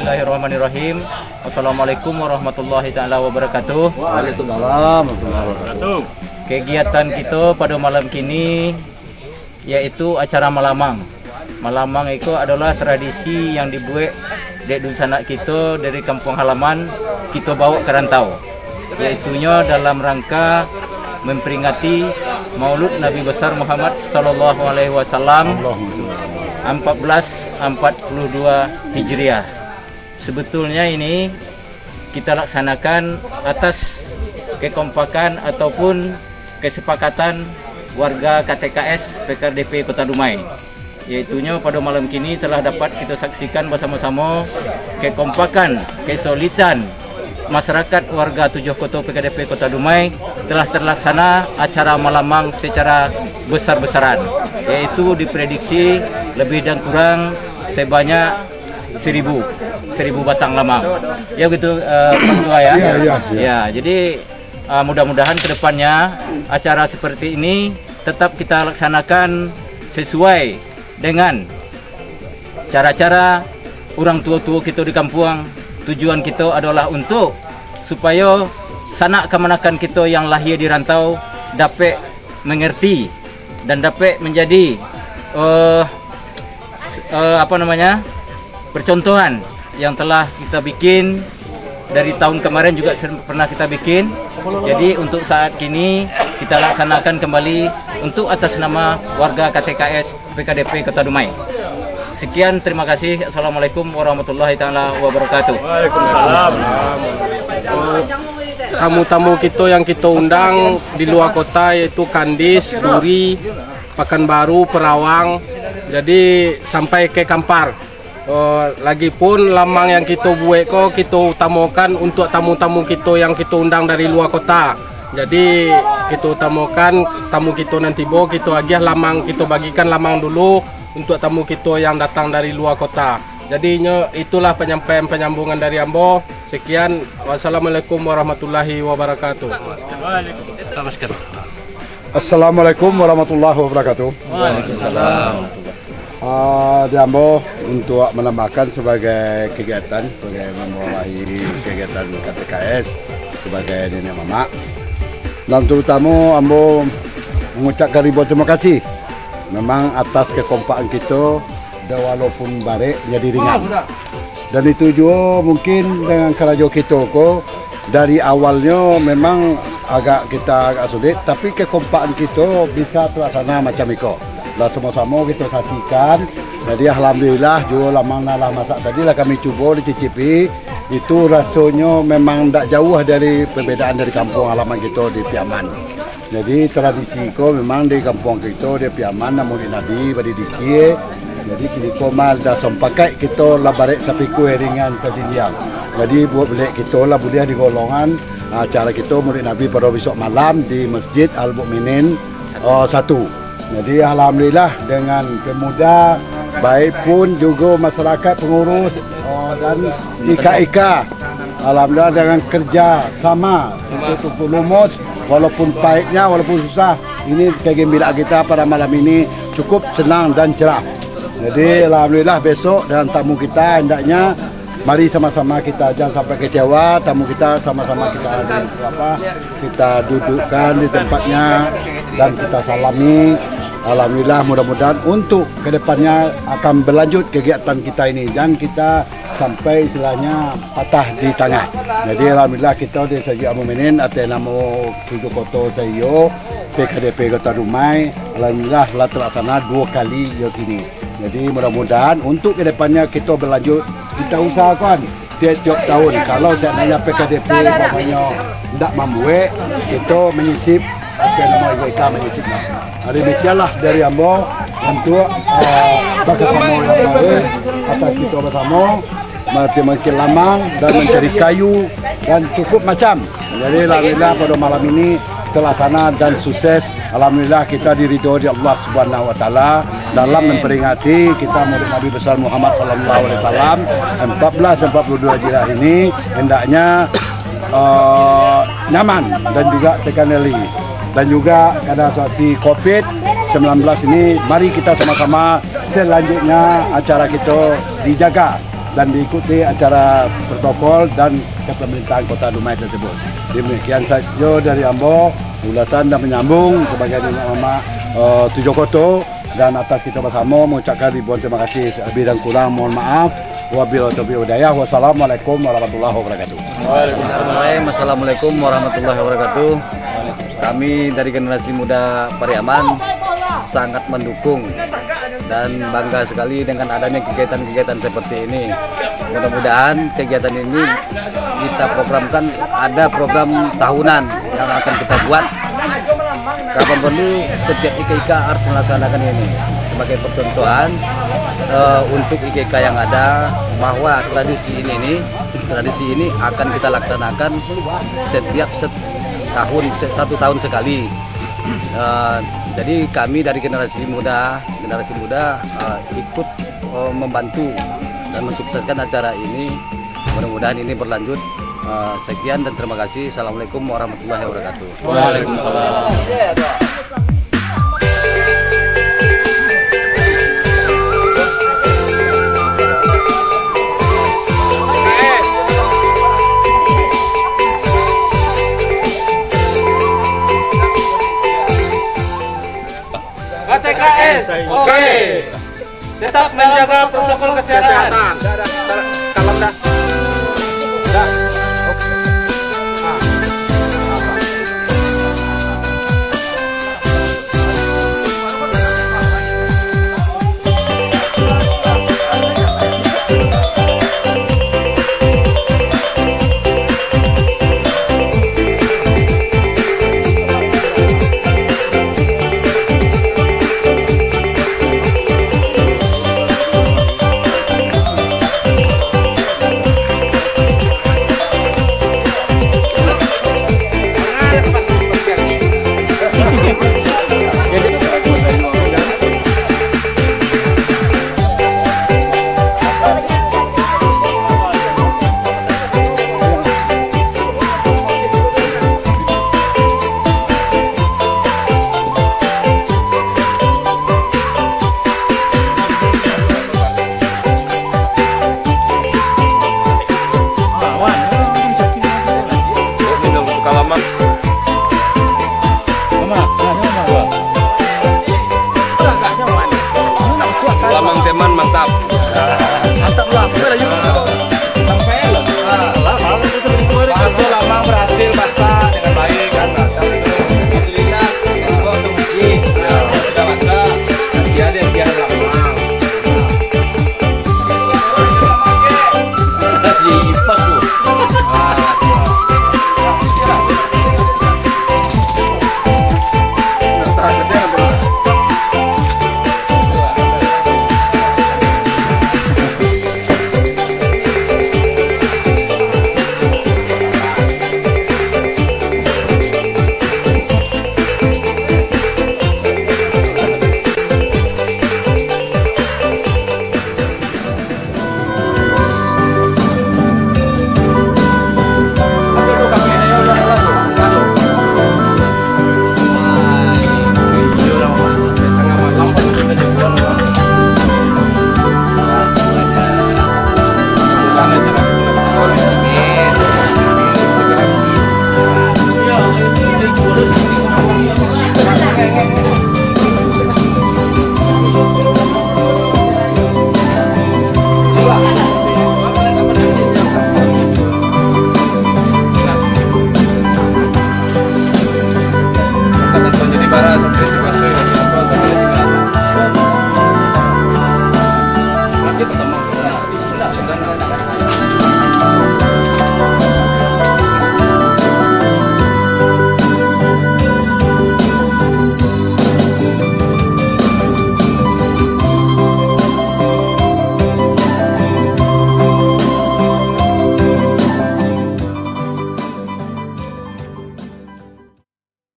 Bismillahirrahmanirrahim. Assalamualaikum warahmatullahi taala wabarakatuh. Waalaikumsalam warahmatullahi wabarakatuh. Kegiatan kita pada malam kini yaitu acara malamang. Malamang itu adalah tradisi yang dibuat dari sanak kita dari kampung halaman kita bawa ke rantau. Yaitunya dalam rangka memperingati Maulud Nabi besar Muhammad sallallahu alaihi wasallam 1442 Hijriah. Sebetulnya ini kita laksanakan atas kekompakan ataupun kesepakatan warga KTKS PKDP Kota Dumai. Yaitunya pada malam kini telah dapat kita saksikan bersama-sama kekompakan, kesolidan masyarakat warga 7 kota PKDP Kota Dumai telah terlaksana acara malamang secara besar-besaran, yaitu diprediksi lebih dan kurang sebanyak 1000 batang lamang. Ya begitu Pak Ketua ya. Ya, jadi mudah-mudahan kedepannya acara seperti ini tetap kita laksanakan sesuai dengan cara-cara orang tua-tua kita di kampung. Tujuan kita adalah untuk supaya sanak kemanakan kita yang lahir di rantau dapat mengerti dan dapat menjadi percontohan yang telah kita bikin dari tahun kemarin juga pernah kita bikin. Jadi untuk saat kini kita laksanakan kembali untuk atas nama warga KTKS PKDP Kota Dumai. Sekian, terima kasih. Assalamualaikum warahmatullahi taala wabarakatuh. Waalaikumsalam. Tamu-tamu kita yang kita undang di luar kota yaitu Kandis, Duri, Pekanbaru, Perawang. Jadi sampai ke Kampar. Lagipun lamang yang kita buat kita utamakan untuk tamu-tamu kita yang kita undang dari luar kota. Jadi kita utamakan tamu kita nanti kita agiah lamang, kita bagikan lamang dulu untuk tamu kita yang datang dari luar kota. Jadi itulah penyampaian penyambungan dari Ambo. Sekian, wassalamualaikum warahmatullahi wabarakatuh. Assalamualaikum warahmatullahi wabarakatuh. Waalaikumsalam. Di Ambo untuk menambahkan sebagai kegiatan sebagai membawahi kegiatan KTKS sebagai nenek mama. Dan terutama Ambo mengucapkan ribuan terima kasih. Memang atas kekompakan kita, walaupun barek jadi ringan. Dan itu juga mungkin dengan kerajo kita kok dari awalnya memang kita agak sulit, tapi kekompakan kita bisa terlaksana macam itu. Lah sama-sama kita saksikan. Jadi alhamdulillah juga lamang-lamang masak tadi lah kami coba dicicipi. Itu rasanya memang tidak jauh dari perbedaan dari kampung halaman kita di Piaman. Jadi tradisi ko memang di kampung kita di Piaman namun Nabi badi dikir. Jadi kini ko mal dah sempakai kita lah barek sapi ku ringan sediniang. Jadi buat belik kita lah boleh di golongan acara kita murid Nabi pada besok malam di Masjid Al Mukminin 1. Jadi alhamdulillah dengan pemuda baik pun juga masyarakat pengurus dan IKA alhamdulillah dengan kerja sama untuk lumus walaupun pahitnya walaupun susah, ini kegembiraan kita pada malam ini cukup senang dan cerah. Jadi alhamdulillah besok dan tamu kita hendaknya mari sama-sama kita jangan sampai kecewa, tamu kita sama-sama kita dudukkan di tempatnya dan kita salami. Alhamdulillah mudah-mudahan untuk kedepannya akan berlanjut kegiatan kita ini dan kita sampai istilahnya patah di tangan. Jadi alhamdulillah kita di segi Mukminin atas nama 7 kota saya PKDP Kota Dumai alhamdulillah telah terlaksana 2 kali ini. Jadi mudah-mudahan untuk kedepannya kita berlanjut, kita usahakan tiap-tiap tahun kalau seandainya PKDP namanya tidak membuat kita menyisip atas nama IWK menyisipnya. Demikianlah dari Ambo untuk bersama yang baik atas kita bersama makin lamang dan mencari kayu dan cukup macam. Jadi alhamdulillah pada malam ini terlaksana dan sukses. Alhamdulillah kita diridhoi oleh Allah Subhanahu wa taala dalam memperingati kita Maulid Nabi besar Muhammad sallallahu alaihi wasallam 1442 Hijriah ini hendaknya nyaman dan juga terkendali. Dan juga karena situasi COVID-19 ini, mari kita sama-sama selanjutnya acara kita dijaga dan diikuti acara protokol dan kepemerintahan Kota Dumai tersebut. Demikian saja dari Ambo, ulasan dan menyambung sebagai nenek mama Tujuh Koto, dan atas kita bersama mengucapkan ribuan terima kasih. Lebih dan kurang mohon maaf. Wabillahi taufiq wal hidayah. Wassalamualaikum warahmatullahi wabarakatuh. Assalamualaikum warahmatullahi wabarakatuh. Kami dari generasi muda Pariaman sangat mendukung dan bangga sekali dengan adanya kegiatan-kegiatan seperti ini. Mudah-mudahan kegiatan ini kita programkan, ada program tahunan yang akan kita buat. Kapan perlu setiap IKK harus melaksanakan ini sebagai percontohan untuk IKK yang ada, bahwa tradisi ini akan kita laksanakan setiap satu tahun sekali. Jadi kami dari generasi muda ikut membantu dan mensukseskan acara ini. Mudah-mudahan ini berlanjut. Sekian dan terima kasih. Assalamualaikum warahmatullahi wabarakatuh. Waalaikumsalam. KTKS, oke. Tetap menjaga protokol kesehatan.